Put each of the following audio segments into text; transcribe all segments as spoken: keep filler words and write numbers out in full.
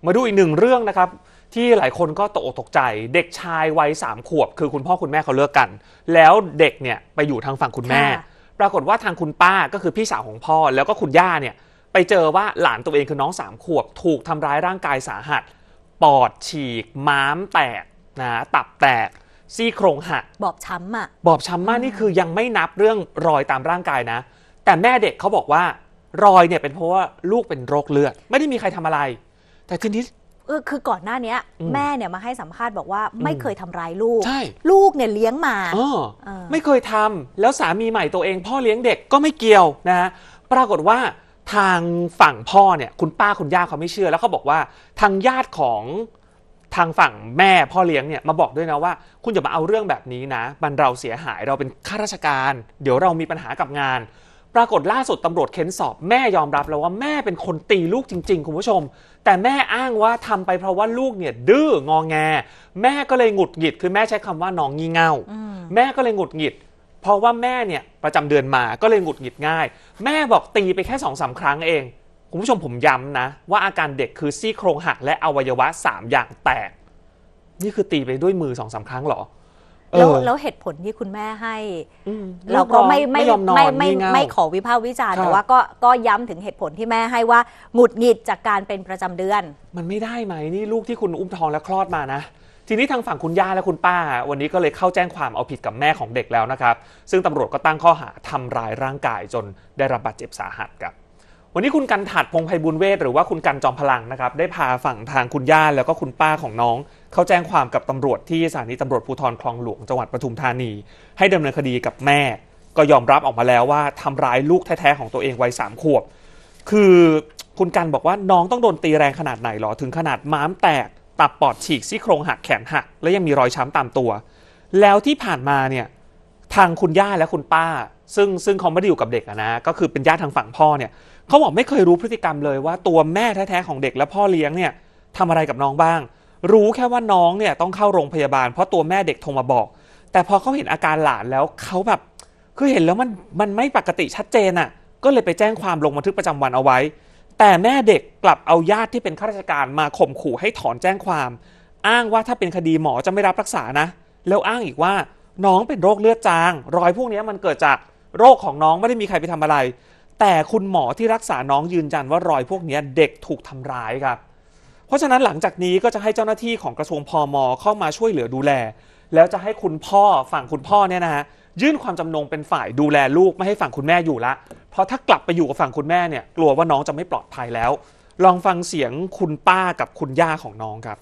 มาดูอีกหนึ่งเรื่องนะครับที่หลายคนก็ตกอกตกใจเด็กชายวัยสามขวบคือคุณพ่อคุณแม่เขาเลิกกันแล้วเด็กเนี่ยไปอยู่ทางฝั่งคุณแม่ปรากฏว่าทางคุณป้าก็คือพี่สาวของพ่อแล้วก็คุณย่าเนี่ยไปเจอว่าหลานตัวเองคือน้องสามขวบถูกทำร้ายร่างกายสาหัสปอดฉีกม้ามแตกนะตับแตกซี่โครงหักบอบช้ำอ่ะบอบช้ำมากนี่คือยังไม่นับเรื่องรอยตามร่างกายนะแต่แม่เด็กเขาบอกว่ารอยเนี่ยเป็นเพราะว่าลูกเป็นโรคเลือดไม่ได้มีใครทำอะไรแต่ทีนี้เออคือก่อนหน้านี้แม่เนี่ยมาให้สัมภาษณ์บอกว่าไม่เคยทำร้ายลูกใช่ลูกเนี่ยเลี้ยงมาเออเออไม่เคยทำแล้วสามีใหม่ตัวเองพ่อเลี้ยงเด็กก็ไม่เกี่ยวนะฮะปรากฏว่าทางฝั่งพ่อเนี่ยคุณป้าคุณย่าเขาไม่เชื่อแล้วเขาบอกว่าทางญาติของทางฝั่งแม่พ่อเลี้ยงเนี่ยมาบอกด้วยนะว่าคุณอย่ามาเอาเรื่องแบบนี้นะมันเราเสียหายเราเป็นข้าราชการเดี๋ยวเรามีปัญหากับงานปรากฏล่าสุดตำรวจเค้นสอบแม่ยอมรับแล้วว่าแม่เป็นคนตีลูกจริงๆคุณผู้ชมแต่แม่อ้างว่าทำไปเพราะว่าลูกเนี่ยดื้องอแงแม่ก็เลยหงุดหงิดคือแม่ใช้คำว่าน้องงี่เง่าแม่ก็เลยหงุดหงิดเพราะว่าแม่เนี่ยประจำเดือนมาก็เลยหงุดหงิดง่ายแม่บอกตีไปแค่ สองสาม ครั้งเองคุณผู้ชมผมย้ำนะว่าอาการเด็กคือซี่โครงหักและอวัยวะสามอย่างแตกนี่คือตีไปด้วยมือ สองสาม ครั้งหรอแล้วแล้วเหตุผลที่คุณแม่ให้เราก็ไม่ไม่ไม่ไม่ไม่ขอวิพากษ์วิจารณ์แต่ว่าก็ก็ย้ำถึงเหตุผลที่แม่ให้ว่าหงุดหงิดจากการเป็นประจำเดือนมันไม่ได้ไหมนี่ลูกที่คุณอุ้มท้องและคลอดมานะทีนี้ทางฝั่งคุณย่าและคุณป้าวันนี้ก็เลยเข้าแจ้งความเอาผิดกับแม่ของเด็กแล้วนะครับซึ่งตำรวจก็ตั้งข้อหาทำร้ายร่างกายจนได้รับบาดเจ็บสาหัสครับวันนี้คุณกันถัดพงษ์ไพบูลย์เวชหรือว่าคุณกันจอมพลังนะครับได้พาฝั่งทางคุณย่าแล้วก็คุณป้าของน้องเข้าแจ้งความกับตำรวจที่สถานีตำรวจภูธรคลองหลวงจังหวัดปทุมธานีให้ดำเนินคดีกับแม่ก็ยอมรับออกมาแล้วว่าทำร้ายลูกแท้ๆของตัวเองวัยสามขวบคือคุณกันบอกว่าน้องต้องโดนตีแรงขนาดไหนหรอถึงขนาดม้ามแตกตับปอดฉีกซี่โครงหักแขนหักและยังมีรอยช้ำตามตัวแล้วที่ผ่านมาเนี่ยทางคุณย่าและคุณป้าซึ่งซึ่งเขาไม่ได้อยู่กับเด็กนะก็คือเป็นญาติทางฝั่งพ่อเนี่ยเขาบอกไม่เคยรู้พฤติกรรมเลยว่าตัวแม่แท้ๆของเด็กและพ่อเลี้ยงเนี่ยทำอะไรกับน้องบ้างรู้แค่ว่าน้องเนี่ยต้องเข้าโรงพยาบาลเพราะตัวแม่เด็กโทรมาบอกแต่พอเขาเห็นอาการหลานแล้วเขาแบบคือเห็นแล้วมันมันไม่ปกติชัดเจนอ่ะก็เลยไปแจ้งความลงบันทึกประจำวันเอาไว้แต่แม่เด็กกลับเอาญาติที่เป็นข้าราชการมาข่มขู่ให้ถอนแจ้งความอ้างว่าถ้าเป็นคดีหมอจะไม่รับรักษานะแล้วอ้างอีกว่าน้องเป็นโรคเลือดจางรอยพวกนี้มันเกิดจากโรคของน้องไม่ได้มีใครไปทำอะไรแต่คุณหมอที่รักษาน้องยืนยันว่ารอยพวกนี้เด็กถูกทำร้ายครับเพราะฉะนั้นหลังจากนี้ก็จะให้เจ้าหน้าที่ของกระทรวงพม.เข้ามาช่วยเหลือดูแลแล้วจะให้คุณพ่อฝั่งคุณพ่อเนี่ยนะฮะยื่นความจำนงเป็นฝ่ายดูแลลูกไม่ให้ฝั่งคุณแม่อยู่ละเพราะถ้ากลับไปอยู่กับฝั่งคุณแม่เนี่ยกลัวว่าน้องจะไม่ปลอดภัยแล้วลองฟังเสียงคุณป้ากับคุณย่าของน้องครับ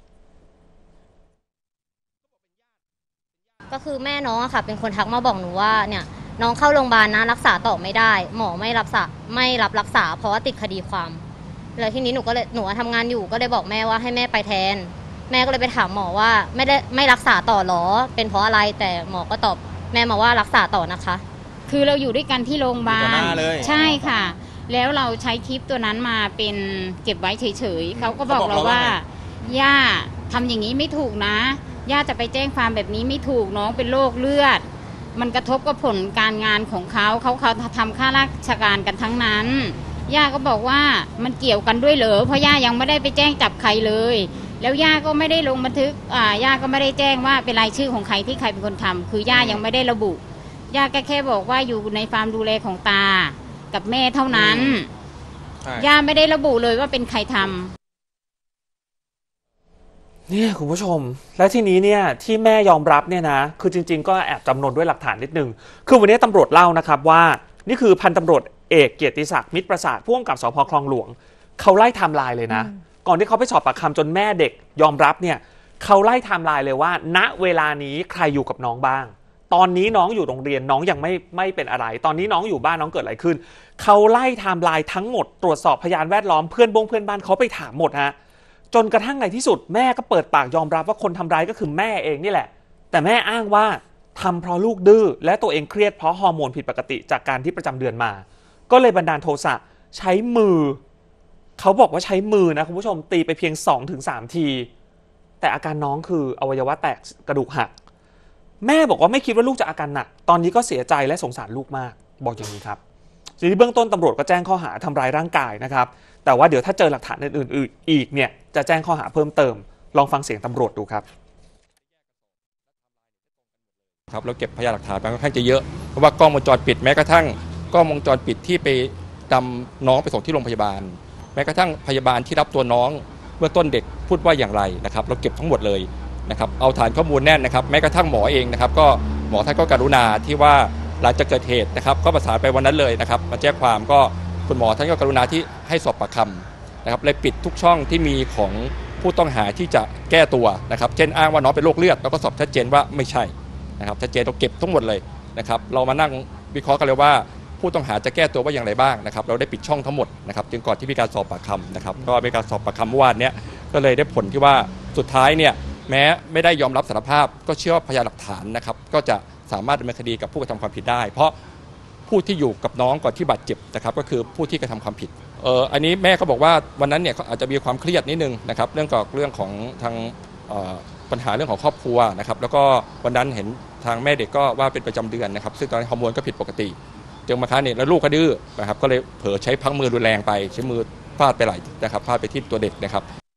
ก็คือแม่น้องอะค่ะเป็นคนทักมาบอกหนูว่าเนี่ยน้องเข้าโรงพยาบาลนะรักษาต่อไม่ได้หมอไม่รับษาไม่รับรักษาเพราะว่าติดคดีความแล้วทีนี้หนูก็เลยหนูทำงานอยู่ก็เลยบอกแม่ว่าให้แม่ไปแทนแม่ก็เลยไปถามหมอว่าไม่ได้ไม่รักษาต่อหรอเป็นเพราะอะไรแต่หมอก็ตอบแม่มาว่ารักษาต่อนะคะคือเราอยู่ด้วยกันที่โรงพยาบาลใช่ค่ะแล้วเราใช้คลิปตัวนั้นมาเป็นเก็บไว้เฉยๆเขาก็บอกเราว่าย่าทำอย่างนี้ไม่ถูกนะย่าจะไปแจ้งความแบบนี้ไม่ถูกน้องเป็นโรคเลือดมันกระทบกับผลการงานของเขาเขาเขาทำข้าราชการกันทั้งนั้นย่าก็บอกว่ามันเกี่ยวกันด้วยเหรอเพราะย่ายังไม่ได้ไปแจ้งจับใครเลยแล้วย่าก็ไม่ได้ลงบันทึกอ่าย่าก็ไม่ได้แจ้งว่าเป็นรายชื่อของใครที่ใครเป็นคนทำคือย่ายังไม่ได้ระบุย่าก็แค่บอกว่าอยู่ในความดูแลของตากับแม่เท่านั้นย่าไม่ได้ระบุเลยว่าเป็นใครทำเนี่ยคุณผู้ชมและทีนี้เนี่ยที่แม่ยอมรับเนี่ยนะคือจริงๆก็แอบจำนวนด้วยหลักฐานนิดนึงคือวันนี้ตำรวจเล่านะครับว่านี่คือพันตำรวจเอกเกียรติศักดิ์มิตรประสาทผู้กำกับสภ.คลองหลวงเขาไล่ไทม์ไลน์เลยนะก่อนที่เขาไปสอบปากคำจนแม่เด็กยอมรับเนี่ยเขาไล่ไทม์ไลน์เลยว่าณเวลานี้ใครอยู่กับน้องบ้างตอนนี้น้องอยู่โรงเรียนน้องยังไม่ไม่เป็นอะไรตอนนี้น้องอยู่บ้านน้องเกิดอะไรขึ้นเขาไล่ไทม์ไลน์ทั้งหมดตรวจสอบพยานแวดล้อมเพื่อนบงเพื่อนบ้านเขาไปถามหมดฮะจนกระทั่งในที่สุดแม่ก็เปิดปากยอมรับว่าคนทำร้ายก็คือแม่เองนี่แหละแต่แม่อ้างว่าทำเพราะลูกดื้อและตัวเองเครียดเพราะฮอร์โมนผิดปกติจากการที่ประจำเดือนมาก็เลยบันดาลโทสะใช้มือเขาบอกว่าใช้มือนะคุณผู้ชมตีไปเพียง สองถึงสาม ทีแต่อาการน้องคืออวัยวะแตกกระดูกหักแม่บอกว่าไม่คิดว่าลูกจะอาการหนักตอนนี้ก็เสียใจและสงสารลูกมากบอกอย่างนี้ครับทีนี้เบื้องต้นตำรวจก็แจ้งข้อหาทำร้ายร่างกายนะครับแต่ว่าเดี๋ยวถ้าเจอหลักฐานอื่นๆอีกเนี่ยจะแจ้งข้อหาเพิ่มเติมลองฟังเสียงตำรวจดูครับครับเราเก็บพยานหลักฐานมาค่อนข้างจะเยอะเพราะว่ากล้องวงจรปิดแม้กระทั่งกล้องวงจรปิดที่ไปนำน้องไปส่งที่โรงพยาบาลแม้กระทั่งพยาบาลที่รับตัวน้องเมื่อต้นเด็กพูดว่าอย่างไรนะครับเราเก็บทั้งหมดเลยนะครับเอาฐานข้อมูลแน่นนะครับแม้กระทั่งหมอเองนะครับก็หมอท่านก็กรุณาที่ว่าหลังจากเกิดเหตุนะครับก็ประสานไปวันนั้นเลยนะครับมาแจ้งความก็คุณหมอท่านก็กรุณาที่ให้สอบปากคำนะครับเลยปิดทุกช่องที่มีของผู้ต้องหาที่จะแก้ตัวนะครับเช่นอ้างว่าน้องเป็นโรคเลือดแล้วก็สอบชัดเจนว่าไม่ใช่นะครับชัดเจนเราเก็บทั้งหมดเลยนะครับเรามานั่งวิเคราะห์กันเลยว่าผู้ต้องหาจะแก้ตัวว่าอย่างไรบ้างนะครับเราได้ปิดช่องทั้งหมดนะครับจึงก่อนที่มีการสอบปากคำนะครับก็มีการสอบปากคำเมื่อวานนี้ก็เลยได้ผลที่ว่าสุดท้ายเนี่ยแม้ไม่ได้ยอมรับสารภาพก็เชื่อว่าพยานหลักฐานนะครับก็จะสามารถดำเนินคดีกับผู้กระทำความผิดได้เพราะผู้ที่อยู่กับน้องก่อนที่บาดเจ็บนะครับก็คือผู้ที่กระทำความผิดเอออันนี้แม่ก็บอกว่าวันนั้นเนี่ยเขาอาจจะมีความเครียดนิดนึงนะครับเรื่องกับเรื่องของทางปัญหาเรื่องของครอบครัวนะครับแล้วก็วันนั้นเห็นทางแม่เด็กก็ว่าเป็นประจำเดือนนะครับซึ่งตอนนี้ฮอร์โมนก็ผิดปกติจนมาครั้งนี้แล้วลูกก็ดื้อนะครับก็เลยเผลอใช้พังมือรุนแรงไปใช้มือฟาดไปหลายนะครับฟาดไปที่ตัวเด็กนะครับ